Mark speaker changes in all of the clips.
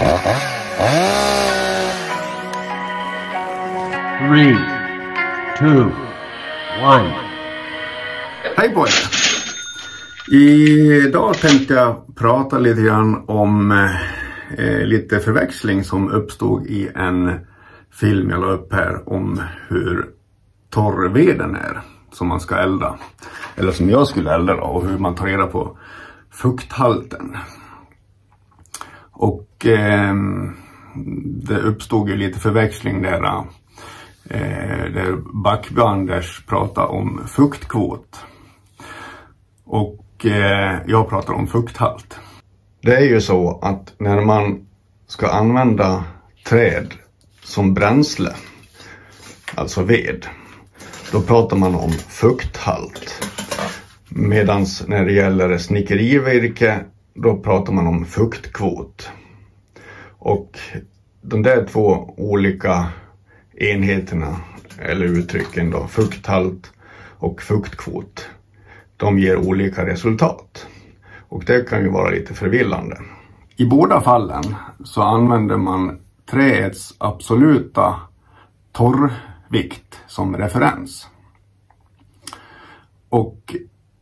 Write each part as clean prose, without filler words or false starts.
Speaker 1: 3, 2, 1.
Speaker 2: Hej på er! Idag tänkte jag prata lite grann om lite förväxling som uppstod i en film jag la upp här om hur torr veden är som man ska elda. Eller som jag skulle elda då, och hur man tar reda på fukthalten. Och det uppstod ju lite förväxling där Backbanders pratar om fuktkvot. Och jag pratar om fukthalt. Det är ju så att när man ska använda träd som bränsle, alltså ved, då pratar man om fukthalt. Medan när det gäller snickerivirke, då pratar man om fuktkvot. Och de där två olika enheterna eller uttrycken då, fukthalt och fuktkvot, de ger olika resultat. Och det kan ju vara lite förvillande. I båda fallen så använder man träets absoluta torrvikt som referens. Och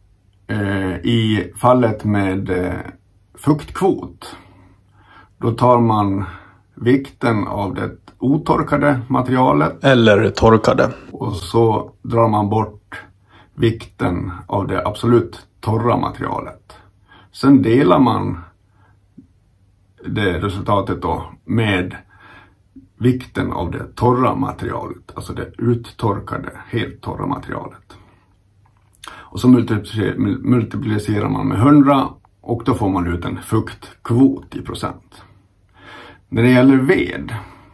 Speaker 2: i fallet med fuktkvot, då tar man vikten av det otorkade materialet.
Speaker 3: Eller torkade.
Speaker 2: Och så drar man bort vikten av det absolut torra materialet. Sen delar man det resultatet då med vikten av det torra materialet. Alltså det uttorkade, helt torra materialet. Och så multiplicerar man med 100 och då får man ut en fuktkvot i procent. När det gäller ved,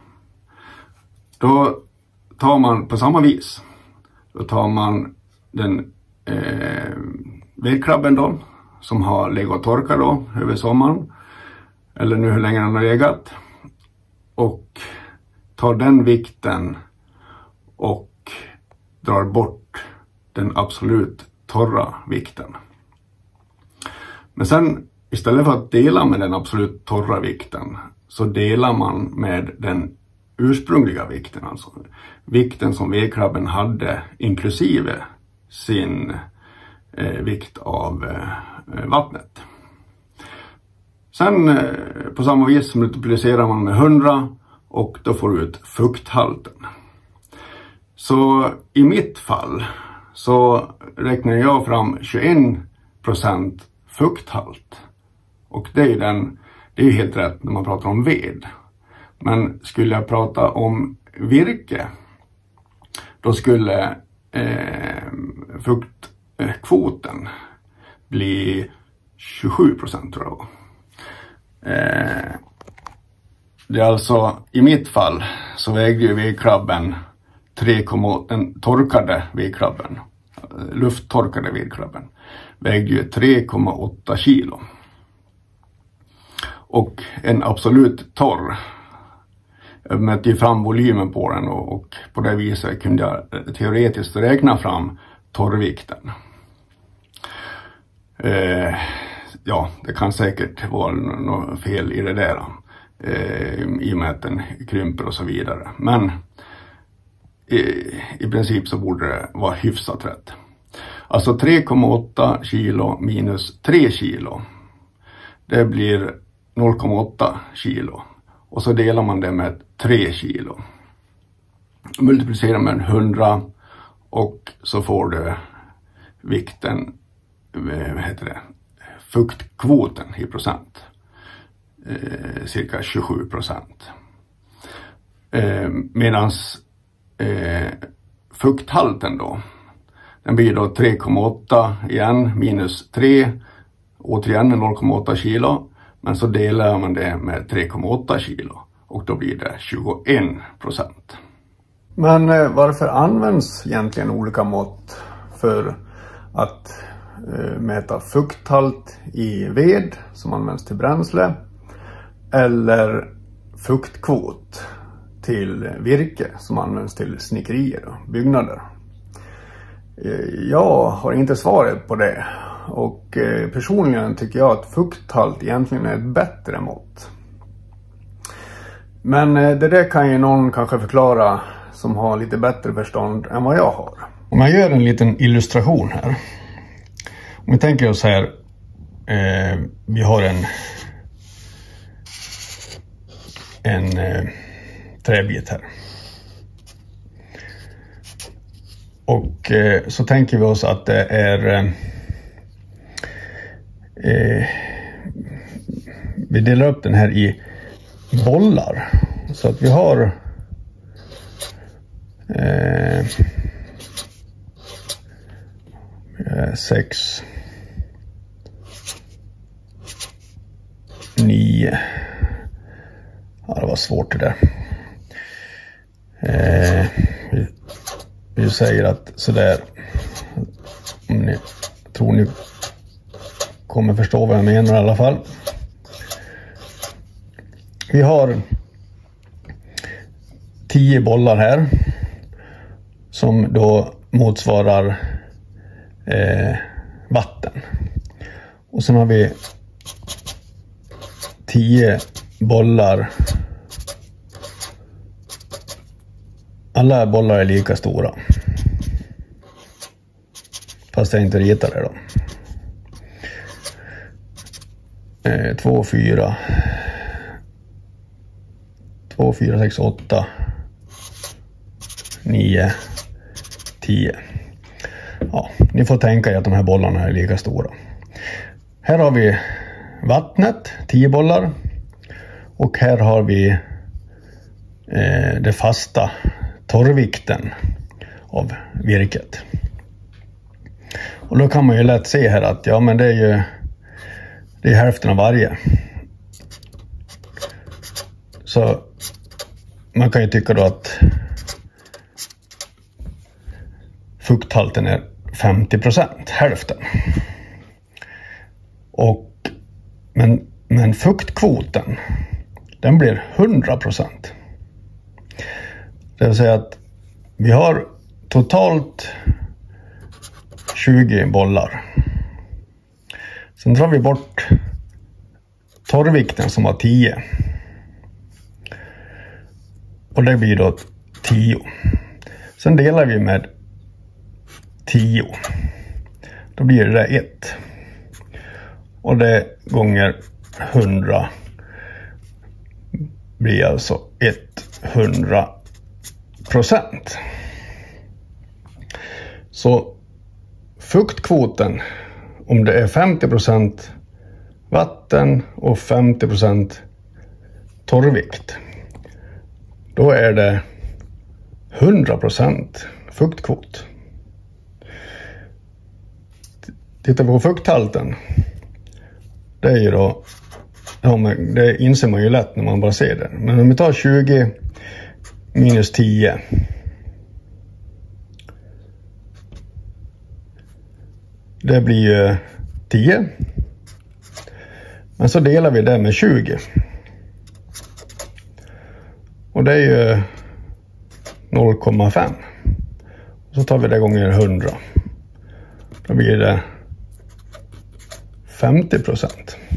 Speaker 2: då tar man på samma vis. Då tar man den vedkrabben då, som har legat och torkat då över sommaren. Eller nu hur länge den har legat. Och tar den vikten och drar bort den absolut torra vikten. Men sen istället för att dela med den absolut torra vikten, så delar man med den ursprungliga vikten. Alltså vikten som vedkrabben hade inklusive sin vikt av vattnet. Sen på samma vis multiplicerar man med 100 och då får du ut fukthalten. Så i mitt fall så räknar jag fram 21% fukthalt. Och det är helt rätt när man pratar om ved. Men skulle jag prata om virke, då skulle fuktkvoten bli 27% tror jag. Det är alltså, i mitt fall så vägde ju vedkrabben den torkade vedkrabben, lufttorkade vedkrabben, vägde ju 3,8 kilo. Och en absolut torr, jag mätte ju fram volymen på den och på det viset kunde jag teoretiskt räkna fram torrvikten. Ja, det kan säkert vara något fel i det där. I och med att den krymper och så vidare. Men i princip så borde det vara hyfsat rätt. Alltså 3,8 kilo minus 3 kilo. Det blir 0,8 kilo. Och så delar man det med 3 kilo. Multiplicerar med 100 och så får du vikten, fuktkvoten i procent. Cirka 27%. Medans fukthalten då, den blir då 3,8 igen minus 3, återigen 0,8 kilo. Men så delar man det med 3,8 kilo och då blir det 21%. Men varför används egentligen olika mått för att mäta fukthalt i ved som används till bränsle eller fuktkvot till virke som används till snickerier och byggnader? Jag har inte svaret på det. Och personligen tycker jag att fukthalt egentligen är ett bättre mått. Men det där kan ju någon kanske förklara som har lite bättre förstånd än vad jag har. Om jag gör en liten illustration här. Om vi tänker oss här. Vi har en träbit här. Och så tänker vi oss att det är vi delar upp den här i bollar. Så att vi har 6, 9. Ja, det var svårt det där. Vi säger att sådär, om ni tror ni kommer förstå vad jag menar i alla fall. Vi har 10 bollar här som då motsvarar vatten. Och sen har vi 10 bollar. Alla bollar är lika stora. Fast jag inte ritar det då. 2, 4, 6, 8, 9, 10. Ja, ni får tänka er att de här bollarna är lika stora. Här har vi vattnet, 10 bollar. Och här har vi det fasta torrvikten av virket. Och då kan man ju lätt se här att ja, men det är hälften av varje. Så man kan ju tycka då att fukthalten är 50%, hälften. Men fuktkvoten, den blir 100%. Det vill säga att vi har totalt 20 bollar. Sen drar vi bort torrvikten som var 10. Och det blir då 10. Sen delar vi med 10. Då blir det 1. Och det gånger 100 blir alltså 100%. Så fuktkvoten, om det är 50% vatten och 50% torrvikt, då är det 100% fuktkvot. Tittar vi på fukthalten, det är ju då, ja, det inser man ju lätt när man bara ser det. Men om vi tar 20 minus 10. Det blir ju 10. Men så delar vi det med 20. Och det är ju 0,5. Så tar vi det gånger 100. Då blir det 50%.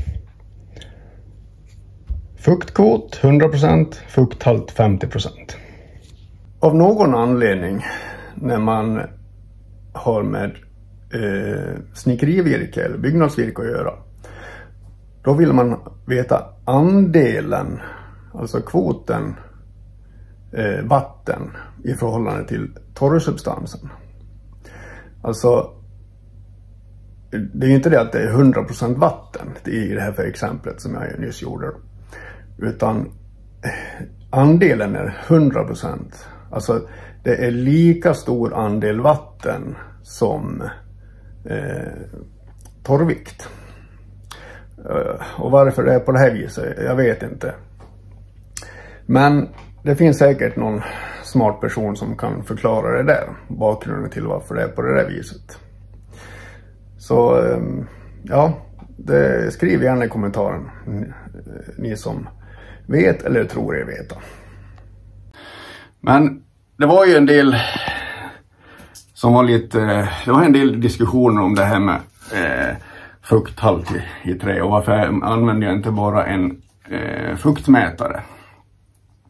Speaker 2: Fuktkvot 100%, fukthalt 50%. Av någon anledning när man har med snickerivirke eller byggnadsvirke att göra, då vill man veta andelen, alltså kvoten vatten i förhållande till torrsubstansen. Alltså det är ju inte det att det är 100% vatten i det här för exemplet som jag nyss gjorde, utan andelen är 100%. Alltså det är lika stor andel vatten som torrvikt. Och varför det är på det här viset, jag vet inte. Men det finns säkert någon smart person som kan förklara det där, bakgrunden till varför det är på det där viset. Så ja, skriv gärna i kommentaren, ni som vet eller tror er veta. Men det var ju en del som var lite, det var en del diskussioner om det här med fukthalt i trä, och varför använder jag inte bara en fuktmätare.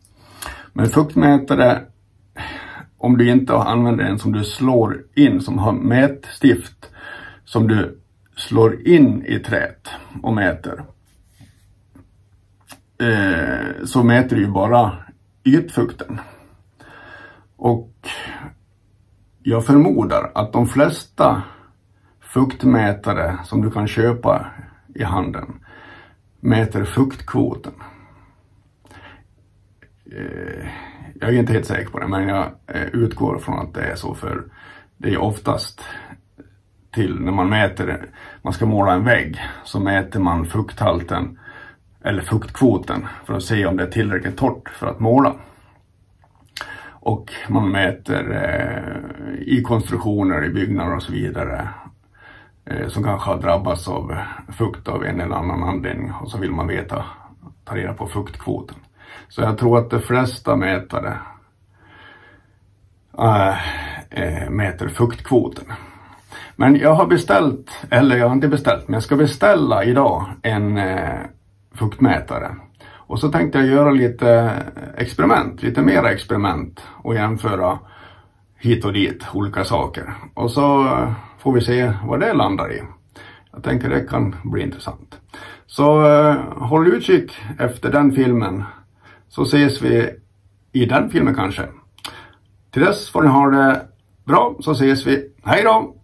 Speaker 2: Men fuktmätare, om du inte använder en som du slår in, som har mätstift som du slår in i träet och mäter, så mäter du ju bara ytfukten. Och jag förmodar att de flesta fuktmätare som du kan köpa i handeln mäter fuktkvoten. Jag är inte helt säker på det, men jag utgår från att det är så, för det är oftast till när man mäter, man ska måla en vägg, så mäter man fukthalten eller fuktkvoten för att se om det är tillräckligt torrt för att måla. Och man mäter i konstruktioner, i byggnader och så vidare som kanske har drabbats av fukt av en eller annan anledning, och så vill man ta reda på fuktkvoten. Så jag tror att de flesta mätare mäter fuktkvoten. Men jag har beställt, eller jag har inte beställt, men jag ska beställa idag en fuktmätare. Och så tänkte jag göra lite mera experiment och jämföra hit och dit olika saker. Och så får vi se vad det landar i. Jag tänker det kan bli intressant. Så håll utkik efter den filmen, så ses vi i den filmen kanske. Till dess får ni ha det bra, så ses vi. Hej då!